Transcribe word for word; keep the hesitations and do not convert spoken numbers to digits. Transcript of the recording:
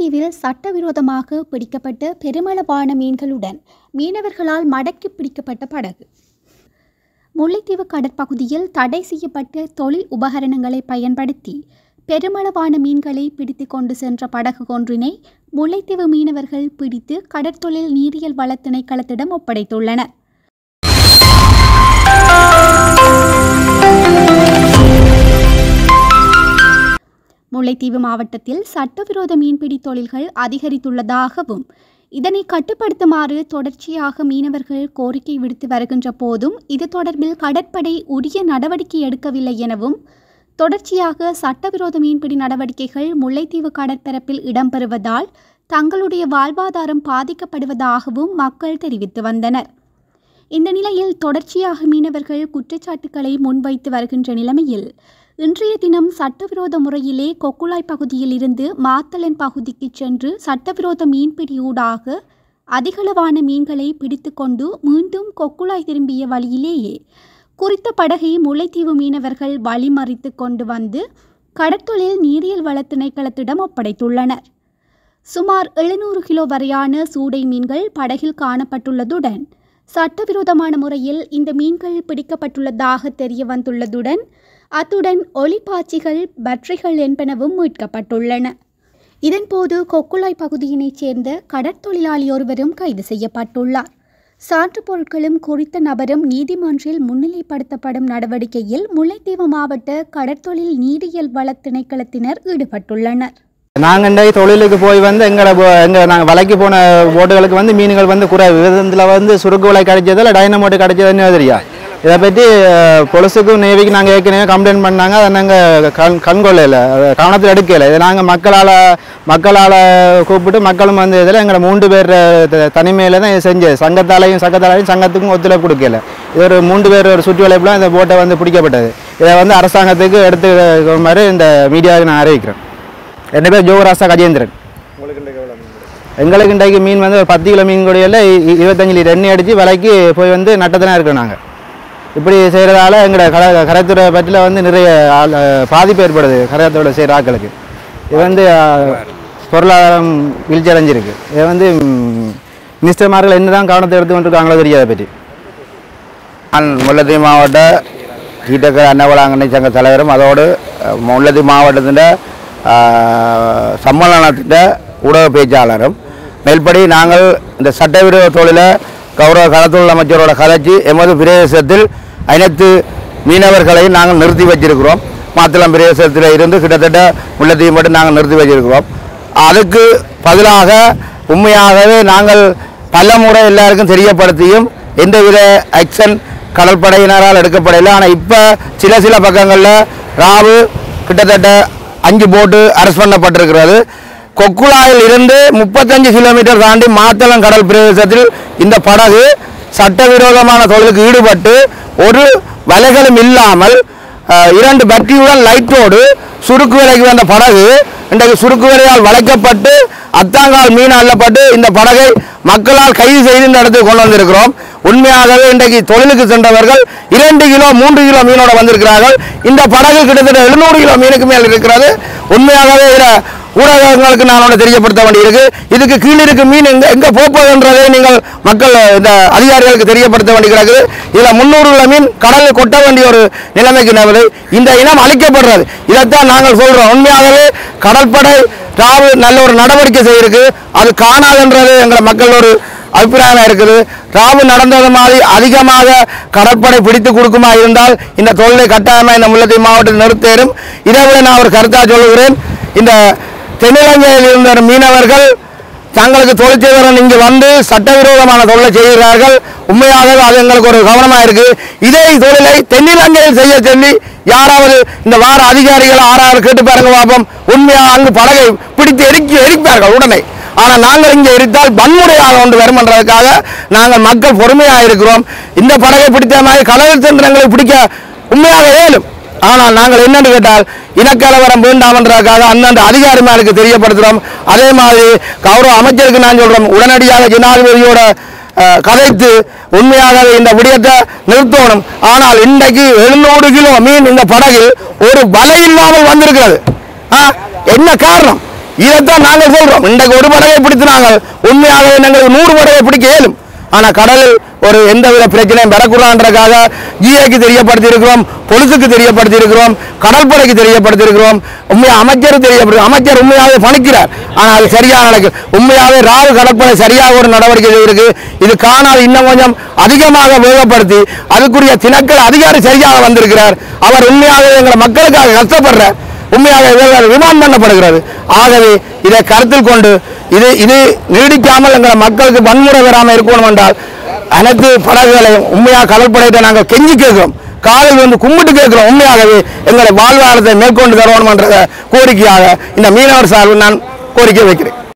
முல்லைத்தீவில் சட்டவிரோதமாக பிடிக்கப்பட்ட பெருமளவான மீன்களுடன் மீனவர்களால் மடக்கி பிடிக்கப்பட்ட படகு. முல்லைத்தீவு கடற்பகுதியில் தடை செய்யப்பட்ட தொழில் உபகரணங்களை பயன்படுத்தி பெருமளவான மீன்களை பிடித்து கொண்டு சென்ற படகு ஒன்றினை முல்லைத்தீவு மீனவர்கள் பிடித்து கடற்தொழில் நீரியல் வள திணைக்களத்திடம் ஒப்படைத்துள்ளனர். முல்லைத்தீவு மாவட்டத்தில் சட்டவிரோத மீன்பிடி தொழில்கள் அதிகரித்துள்ளதாகவும் இதனை கட்டுப்படுத்துமாறு தொடர்ச்சியாக மீனவர்கள் கோரிக்கை விடுத்து வருகின்ற போதும் இது தொடர்பில் கடற்படை உரிய நடவடிக்கை எடுக்கவில்லை எனவும் தொடர்ச்சியாக சட்டவிரோத மீன்பிடி நடவடிக்கைகள் முல்லைத்தீவு கடற்பரப்பில் இடம்பெறுவதால் தங்களுடைய வாழ்வாதாரம் பாதிக்கப்படுவதாகவும் மக்கள் தெரிவித்து வந்தனர். இந்த நிலையில் தொடர்ச்சியாக மீனவர்கள் குற்றச்சாட்டுக்களை முன்வைத்து வருகின்ற நிலைமையில் இன்றைய தினம் சட்டவிரோத முறையிலே கொக்குளாய் பகுதியில் இருந்து மாத்தளன் பகுதிக்கு சென்று சட்டவிரோத மீன்பிடியூடாக அதிகளவான மீன்களை பிடித்து கொண்டு மீண்டும் கொக்குளாய் திரும்பிய வழியிலேயே குறித்த படகை முல்லைத்தீவு மீனவர்கள் வழிமறித்து கொண்டு வந்து கடற்தொழில் நீரியல் வள திணைக்களத்திடம் ஒப்படைத்துள்ளனர். சுமார் எழுநூறு கிலோ வரையான சூடை மீன்கள் படகில் காணப்பட்டுள்ளதுடன் சட்டவிரோதமான முறையில் இந்த மீன்கள் பிடிக்கப்பட்டுள்ளதாக தெரிய வந்துள்ளதுடன் அத்துடன் ஒளிப்பாச்சிகள் பேட்டரிகள் என்பனவும் மீட்கப்பட்டுள்ளன. இதன்போது கொக்குளாய் பகுதியினைச் சேர்ந்த கடற்தொழிலாளி ஒருவரும் கைது செய்யப்பட்டுள்ளார். சான்று பொருட்களும் குறித்த நபரும் நீதிமன்றில் முன்னிலைப்படுத்தப்படும் நடவடிக்கையில் முல்லைத்தீவு மாவட்ட கடற்தொழில் நீரியல் வள திணைக்களத்தினர் ஈடுபட்டுள்ளனர். நாங்கள் இன்றைக்கு தொழிலுக்கு போய் வந்து எங்களை எங்கள் நாங்கள் வலைக்கு போன போட்டுகளுக்கு வந்து மீன்கள் வந்து குறைவு இதில் வந்து சுருக்கு வலை கிடைச்சதில் டைனமோட்டு கிடைச்சதுன்னு தெரியா. இதை பற்றி பொலிஸுக்கும் நேவிக்கு நாங்கள் ஏற்கனவே கம்ப்ளைண்ட் பண்ணாங்க. அதை நாங்கள் கண் கண்கொள்ளையில் கவனத்தில் எடுக்கலை. இதை நாங்கள் மக்களால் மக்களால் கூப்பிட்டு மக்களும் வந்து இதில் எங்களை மூன்று பேர் தனிமையில் தான் இது செஞ்சது. சங்கத்தாலையும் சங்கத்தாலையும் சங்கத்துக்கும் ஒத்துழைப்பு கொடுக்கல. இது ஒரு மூன்று பேர் ஒரு சுற்றி வளைப்புலாம் இந்த போட்டை வந்து பிடிக்கப்பட்டது. இதை வந்து அரசாங்கத்துக்கு எடுத்து மாதிரி இந்த மீடியாவுக்கு நான் அறிவிக்கிறேன். என் பேர் ஜோகராசா கஜேந்திரன். எங்களுக்கு இன்றைக்கு மீன் வந்து ஒரு பத்து கிலோ மீன் கூடையில் இருபத்தஞ்சு லிட்டர் எண்ணெய் அடித்து விலைக்கு போய் வந்து நட்டத்தினா இருக்கோம். நாங்கள் இப்படி செய்கிறதால எங்களோட கர கரைத்துறை பற்றியில் வந்து நிறைய பாதிப்பு ஏற்படுது. கரைத்துறை செய்கிற ஆட்களுக்கு இது வந்து பொருளாதாரம் வீழ்ச்சி அடைஞ்சிருக்கு. இதை வந்து மினிஸ்டர்மார்கள் என்ன தான் கவனத்தை எடுத்து கொண்டிருக்காங்களோ தெரியாத பற்றி. நான் முல்லைத்தீவு மாவட்ட ஈட்டக்கரை அன்னவளாங்கண்ணை சங்க தலைவரும் அதோடு முல்லைத்தீவு மாவட்டத்தின் சம்மேளனத்தின் ஊடக பேச்சாளரும். மேல்படி நாங்கள் இந்த சட்டவிரோத தொழிலை கௌரவ கடற்தொழில் அமைச்சரோட கதைச்சி எமது பிரதேசத்தில் அனைத்து மீனவர்களையும் நாங்கள் நிறுத்தி வச்சிருக்கிறோம். மாத்தளம் பிரதேசத்தில் இருந்து கிட்டத்தட்ட முல்லைத்தீவு மட்டும் நாங்கள் நிறுத்தி வச்சிருக்கிறோம். அதுக்கு பதிலாக உண்மையாகவே நாங்கள் பல முறை எல்லாருக்கும் தெரியப்படுத்தியும் எந்தவித ஆக்ஷன் கடற்படையினரால் எடுக்கப்படலை. ஆனால் இப்போ சில சில பக்கங்களில் ராவு கிட்டத்தட்ட அஞ்சு போட்டு அரெஸ்ட் பண்ணப்பட்டிருக்கிறது. கொக்குளாயில் இருந்து முப்பத்தஞ்சு கிலோமீட்டர் தாண்டி மாத்தளம் கடல் பிரதேசத்தில் இந்த படகு சட்டவிரோதமான தொழிலுக்கு ஈடுபட்டு ஒரு வலைகளும் இல்லாமல் இரண்டு பேட்டரியுடன் லைட்டோடு சுருக்கு வலைக்கு வந்த படகு இன்றைக்கு சுருக்கு வலையால் வளைக்கப்பட்டு அத்தாங்கால் மீன் அள்ளப்பட்டு இந்த படகை மக்களால் கைது செய்து இந்த இடத்துக்கு கொண்டு வந்திருக்கிறோம். உண்மையாகவே இன்றைக்கு தொழிலுக்கு சென்றவர்கள் இரண்டு கிலோ மூன்று கிலோ மீனோட வந்திருக்கிறார்கள். இந்த படகு கிட்டத்தட்ட எழுநூறு கிலோ மீனுக்கு மேல் இருக்கிறது. உண்மையாகவே இதில் ஊடகங்களுக்கு நான் ஒன்று தெரியப்படுத்த வேண்டியிருக்கு. இதுக்கு கீழே இருக்க மீன் எங்கே எங்கே போப்பதுன்றதை நீங்கள் மக்கள் இந்த அதிகாரிகளுக்கு தெரியப்படுத்த வேண்டி கிடக்குது. இதில் முன்னூறு கிலோ மீன் கடலில் கொட்ட வேண்டிய ஒரு நிலைமைக்கு நபது இந்த இனம் அழிக்கப்படுறது. இதைத்தான் நாங்கள் சொல்கிறோம். உண்மையாகவே கடற்படை ராவு நல்ல ஒரு நடவடிக்கை செய்யிருக்கு. அது காணாதுன்றது எங்களை மக்கள் ஒரு அபிப்பிராயமாக இருக்குது. ராவு நடந்தது மாதிரி அதிகமாக கடற்படை பிடித்து கொடுக்குமா இருந்தால் இந்த தொழிலை கட்டாயமாக இந்த முல்லைத்தீவு மாவட்டத்தில் நிறுத்தேறும். இதை விட நான் ஒரு கருத்தாக சொல்லுகிறேன். இந்த தென்னிலங்கையில் இருந்த மீனவர்கள் தங்களுக்கு தொழில் செய்வர்கள் இங்கு வந்து சட்டவிரோதமான தொழிலை செய்கிறார்கள். உண்மையாகவே அது எங்களுக்கு ஒரு கவனமாக இருக்குது. இதே தொழிலை தென்னிலங்கையில் செய்ய சொல்லி யாராவது இந்த வார அதிகாரிகள் ஆறாவது கேட்டு பாருங்க பார்ப்போம். உண்மையாக அங்கு படகை பிடித்து எரிக்கி எரிப்பார்கள் உடனே. ஆனால் நாங்கள் இங்கே எரித்தால் வன்முறையாக ஒன்று வரும் என்றதுக்காக நாங்கள் மக்கள் பொறுமையாக இருக்கிறோம். இந்த படகை பிடித்த மாதிரி கடல் தந்திரங்களை பிடிக்க உண்மையாக இயலும். ஆனால் நாங்கள் என்னென்னு கேட்டால் இனக்கலவரம் வேண்டாம் என்றதுக்காக அந்தந்த அதிகாரிமாருக்கு தெரியப்படுத்துகிறோம். அதே மாதிரி கௌரவ அமைச்சருக்கு நான் சொல்கிறோம், உடனடியாக ஜனாதிபதியோட கதைத்து உண்மையாகவே இந்த விடயத்தை நிறுத்தணும். ஆனால் இன்றைக்கு எழுநூறு கிலோ மீன் இந்த படகில் ஒரு வலை இல்லாமல் வந்திருக்கிறது. என்ன காரணம்? இதைத்தான் நாங்கள் சொல்றோம். இன்றைக்கு ஒரு படகை பிடித்து நாங்கள் உண்மையாக எங்களுக்கு நூறு படகை பிடிக்க இயலும். ஆனால் கடலில் ஒரு எந்தவித பிரச்சனையும் வரக்கூடாதுன்றதுக்காக ஜிஏக்கு தெரியப்படுத்தி இருக்கிறோம், பொலிசுக்கு தெரியப்படுத்தி இருக்கிறோம், கடற்படைக்கு தெரியப்படுத்தி இருக்கிறோம். உண்மையாக அமைச்சர் தெரியப்படுத்தி அமைச்சர் உண்மையாகவே பணிக்கிறார். ஆனால் அது சரியாக நடக்கும். உண்மையாகவே ராகு கடற்படை சரியாக ஒரு நடவடிக்கை இருக்கு. இது காணாது இன்னும் கொஞ்சம் அதிகமாக வேகப்படுத்தி அதுக்குரிய தினக்கள் அதிகாரி சரியாக வந்திருக்கிறார். அவர் உண்மையாகவே எங்களை மக்களுக்காக கஷ்டப்படுறார். உண்மையாக விமானம் பண்ணப்படுகிறது. ஆகவே இதை கருத்தில் கொண்டு இது இது நீடிக்காமல் எங்களை மக்களுக்கு வன்முறை வராமல் இருக்கணும் என்றால் அனைத்து படகுகளையும் உண்மையாக கடற்படையிட்ட நாங்கள் கெஞ்சி கேட்கிறோம், காலில் வந்து கும்பிட்டு கேட்கிறோம். உண்மையாகவே எங்களை வாழ்வாதாரத்தை மேற்கொண்டு தருவோம் என்ற கோரிக்கையாக இந்த மீனவர் சார்பில் நான் கோரிக்கை வைக்கிறேன்.